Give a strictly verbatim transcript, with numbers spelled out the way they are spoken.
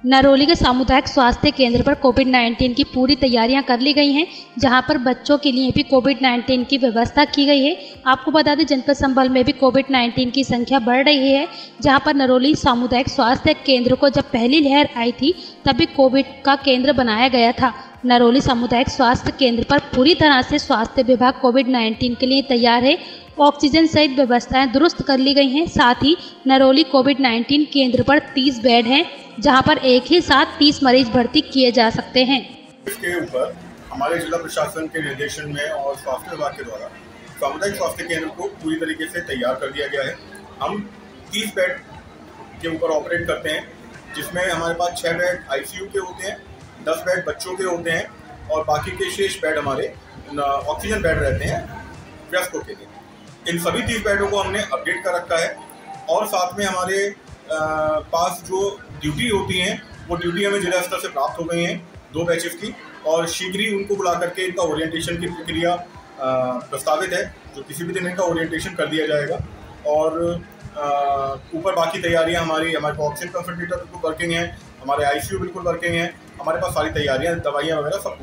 नरौली के सामुदायिक स्वास्थ्य केंद्र पर कोविड नाइन्टीन की पूरी तैयारियां कर ली गई हैं, जहां पर बच्चों के लिए भी कोविड नाइन्टीन की व्यवस्था की गई है। आपको बता दें, जनपद संभल में भी कोविड नाइन्टीन की संख्या बढ़ रही है, जहां पर नरौली सामुदायिक स्वास्थ्य केंद्र को जब पहली लहर आई थी तभी कोविड का केंद्र बनाया गया था। नरौली सामुदायिक स्वास्थ्य केंद्र पर पूरी तरह से स्वास्थ्य विभाग कोविड नाइन्टीन के लिए तैयार है। ऑक्सीजन सहित व्यवस्थाएं दुरुस्त कर ली गई हैं। साथ ही नरौली कोविड नाइन्टीन केंद्र पर तीस बेड हैं, जहां पर एक ही साथ तीस मरीज भर्ती किए जा सकते हैं। इसके ऊपर हमारे जिला प्रशासन के निर्देशन में और स्वास्थ्य विभाग के द्वारा सामुदायिक स्वास्थ्य केंद्र को पूरी तरीके से तैयार कर दिया गया है। हम तीस बेड के ऊपर ऑपरेट करते हैं, जिसमें हमारे पास छः बेड आईसीयू के होते हैं, दस बेड बच्चों के होते हैं और बाकी के शेष बेड हमारे ऑक्सीजन बेड रहते हैं वयस्कों के लिए। इन सभी तीस बेडों को हमने अपडेट कर रखा है और साथ में हमारे आ, पास जो ड्यूटी होती हैं वो ड्यूटी हमें जिला स्तर से प्राप्त हो गई हैं दो बैचेस की, और शीघ्र ही उनको बुला करके इनका ओरिएंटेशन की प्रक्रिया प्रस्तावित है, जो किसी भी दिन इनका ओरिएंटेशन कर दिया जाएगा। और ऊपर बाकी तैयारियां हमारी हमारे पास ऑक्सीजन कंसंट्रेटर बिल्कुल वर्किंग है, हमारे आईसीयू बिल्कुल वर्किंग है, हमारे पास सारी तैयारियां दवाइयाँ वगैरह सब